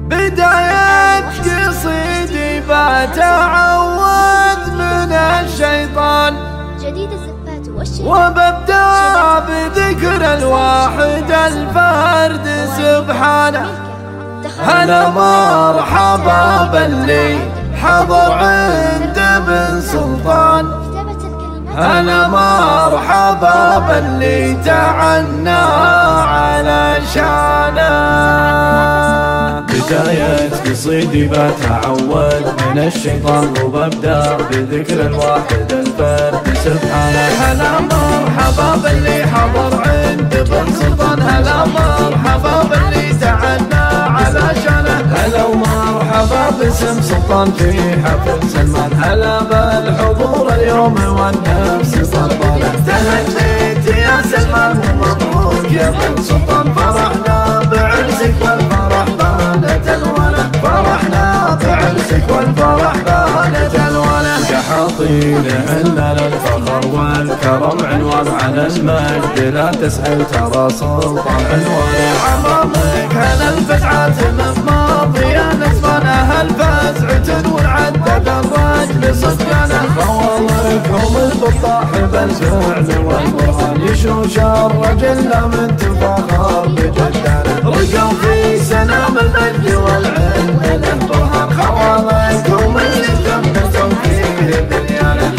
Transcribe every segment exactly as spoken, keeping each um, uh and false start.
بداية قصيدي بتعوذ من الشيطان، جديد الزفات والشيطان، وببدأ بذكر الواحد الفرد سبحانه. هلا مرحبا باللي حضر عند ابن سلطان، هلا مرحبا باللي تعنى على شانه. بداية قصيدي بتعوذ من الشيطان، وببدأ بذكر الواحد الفرد سبحانه. هلا مرحبا باللي حضر عند ابن سلطان، هلا مرحبا باللي تعنى على شانه. هلا ومرحبا باسم سلطان في حفل سلمان، هلا بالحضور اليوم والنفس طلبانه. تهنيت يا سلمان ومبروك يا ابن سلطان، فرحنا بعرسك والفرح بانت الوله، فرحنا بعرسك والفرح بانت الوله. كحاطين عنا للفخر والكرم عنوان، على المجد لا تسأل ترى سلطان عنوانه. عمامك هل الفزعات من ماضية نسبانه، الفزعة والعدد الرجل صدقانه. خوالكم البطاح بالفعل والبرهان، يشوش الرجل لا من تفاخر بجدانه. رقوا في سنام المجد والعلم له برهان، خوالكم اللي ثبتوا فيه بنيانه،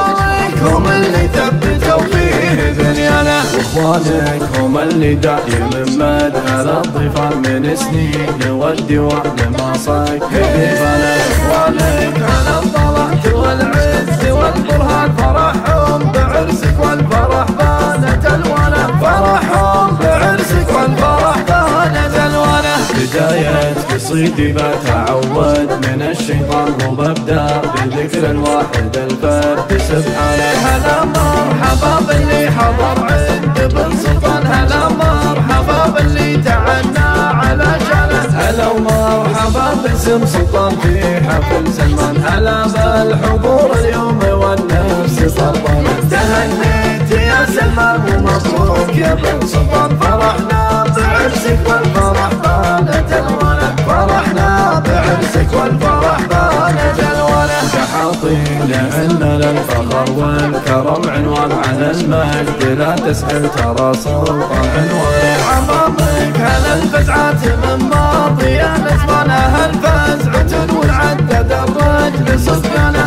خوالكم اللي ثبتوا فيه بنيانه. واخوانكم اللي دايم مدها للضيفان، من سنين والديوان ما صك بيبانه. اخوانك على الطلعت والعز والبرهان، فرحهم بعرسك والفرح بانت الوانه، فرحهم بعرسك والفرح بانت الوانه. بداية قصيدي بتعوذ من الشيطان، وببدأ بذكر الواحد الفرد سبحانه. هلا مرحبا باللي حضر عند ابن سلطان، هلا مرحبا باللي تعنى على شانه. هلا ومرحبا باسم سلطان في حفل سلمان، هلا بالحضور اليوم والنفس طلبانه. تهنيت يا سلمان ومبروك يا ابن سلطان، فرحنا بعرسك والفرح بانت الوله، فرحنا بعرسك والفرح بانت الوله. كحاطين عنا للفخر والكرم عنوان، على المجد لا تسأل ترى سلطان عنوانه. عمامك هل الفزعات من ماضية نسبانه، الفزعة والعدد الرجل صدقانه.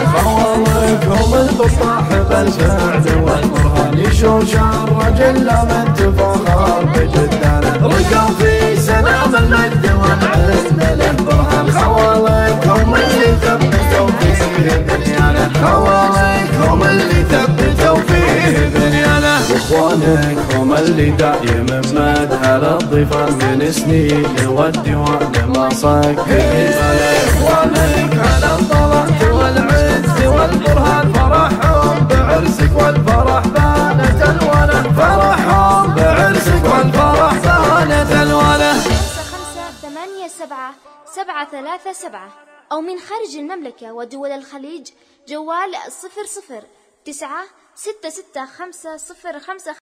خوالكم البطاح بالفعل والبرهان، يشوش الرجل لا من تفاخر بجدانه. رقوا في سلام المجد والعلم له برهان، خوالكم اللي ثبتوا فيه بنيانه، خوالكم اللي ثبتوا فيه بنيانه. واخوانكم اللي دايم مدها للضيفان، من سنين والديوان ما صك بيبانه. اخوانك على الطلعت والعز والبرهان، فرحهم بعرسك والفرح بانت الوله، فرحهم بعرسك والفرح بانت الوله. خمسة ثمانية سبعة سبعة ثلاثة سبعة، أو من خارج المملكة ودول الخليج جوال صفر صفر تسعة ستة ستة خمسة صفر خمسة.